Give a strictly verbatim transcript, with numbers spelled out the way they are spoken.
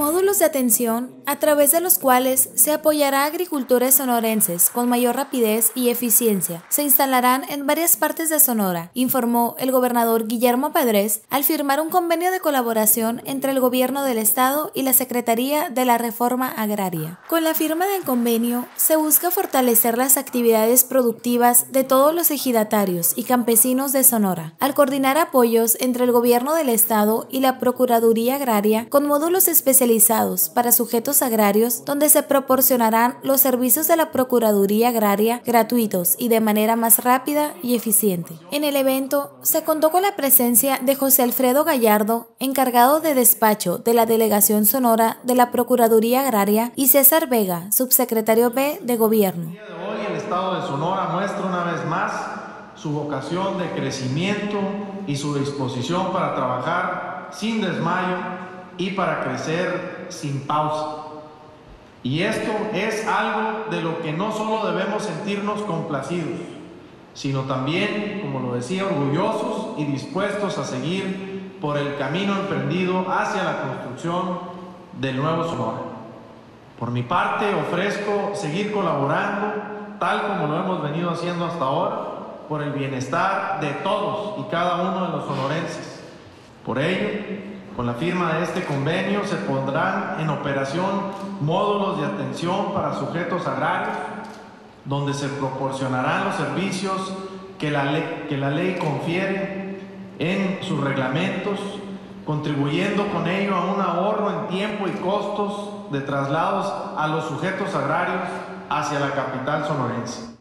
Módulos de atención a través de los cuales se apoyará a agricultores sonorenses con mayor rapidez y eficiencia. Se instalarán en varias partes de Sonora, informó el gobernador Guillermo Padres al firmar un convenio de colaboración entre el gobierno del estado y la Secretaría de la Reforma Agraria. Con la firma del convenio se busca fortalecer las actividades productivas de todos los ejidatarios y campesinos de Sonora, al coordinar apoyos entre el gobierno del estado y la Procuraduría Agraria con módulos especializados para sujetos agrarios donde se proporcionarán los servicios de la Procuraduría Agraria gratuitos y de manera más rápida y eficiente. En el evento se contó con la presencia de José Alfredo Gallardo, encargado de despacho de la Delegación Sonora de la Procuraduría Agraria, y César Vega, subsecretario B de Gobierno. El día de hoy el estado de Sonora muestra una vez más su vocación de crecimiento y su disposición para trabajar sin desmayo y para crecer sin pausa. Y esto es algo de lo que no solo debemos sentirnos complacidos, sino también, como lo decía, orgullosos y dispuestos a seguir por el camino emprendido hacia la construcción del nuevo Sonora. Por mi parte, ofrezco seguir colaborando, tal como lo hemos venido haciendo hasta ahora, por el bienestar de todos y cada uno de los sonorenses. Por ello, con la firma de este convenio se pondrán en operación módulos de atención para sujetos agrarios, donde se proporcionarán los servicios que la ley, que la ley confiere en sus reglamentos, contribuyendo con ello a un ahorro en tiempo y costos de traslados a los sujetos agrarios hacia la capital sonorense.